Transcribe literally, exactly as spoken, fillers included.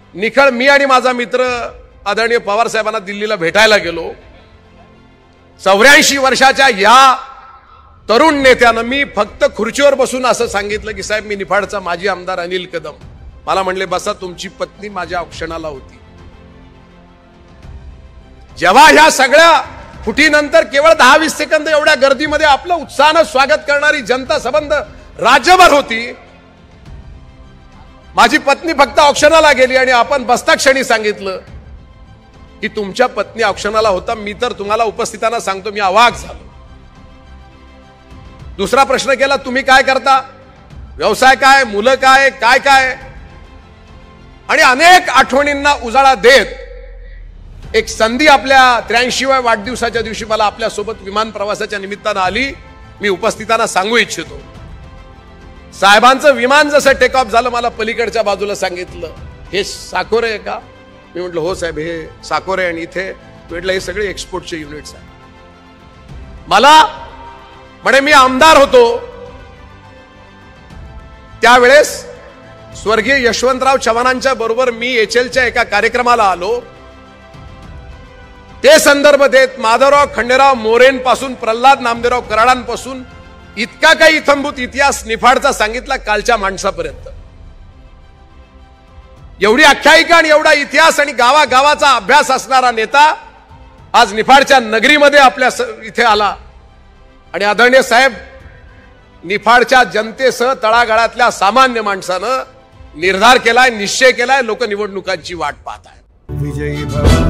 निखळ मी आणि माझा मित्र आदरणीय पवार साहेबांना दिल्लीला भेटायला गेलो। चौऱ्याऐंशी वर्षाच्या या तरुण नेत्यानं मी फक्त खुर्चीवर बसून असं सांगितलं की साहेब मी निफाडचा माजी आमदार अनिल कदम। मला म्हणले बसा, तुमची पत्नी माझ्या औक्षणाला होती। जेव्हा ह्या सगळ्या फुटीनंतर केवळ दहा वीस सेकंद एवढ्या गर्दीमध्ये आपलं उत्साहानं स्वागत करणारी जनता संबंध राज्यभर होती, माझी पत्नी फक्त औक्षणाला गेली आणि आपण बसता क्षणी सांगितलं की तुमच्या पत्नी औक्षणाला होता। मी तर तुम्हाला उपस्थितांना सांगतो मी अवाक झालो। दुसरा प्रश्न केला, तुम्ही काय करता, व्यवसाय काय, मुलं काय, काय काय, आणि अनेक आठवणींना उजाळा देत एक संधी आपल्या त्र्याऐंशीव्या वाढदिवसाच्या दिवशी मला आपल्यासोबत विमान प्रवासाच्या निमित्तानं आली। मी उपस्थितांना सांगू इच्छितो, साहेबांचं विमान जसं टेक ऑफ झालं मला पलीकडच्या बाजूला सांगितलं हे साकोरे आहे का? मी म्हटलं हो साहेब हे साकोरे, आणि इथे म्हटलं हे सगळे एक्सपोर्टचे युनिट्स आहेत। मला म्हणे मी आमदार होतो त्यावेळेस स्वर्गीय यशवंतराव चव्हाणांच्या बरोबर मी एच एलच्या एका कार्यक्रमाला आलो। ते संदर्भ देत माधवराव खंडेराव मोरेंपासून प्रल्हाद नामदेवराव कराडांपासून इतका काही इथंभूत इतिहास निफाडचा सांगितला कालच्या माणसापर्यंत। एवढी आख्यायिका आणि एवढा इतिहास आणि गावागावाचा अभ्यास असणारा नेता आज निफाडच्या नगरीमध्ये आपल्या इथे आला। आणि आदरणीय साहेब, निफाडच्या जनतेसह तळागाळातल्या सामान्य माणसानं निर्धार केलाय, निश्चय केलाय, लोक निवडणुकांची वाट पाहत आहेत। विजयी भव।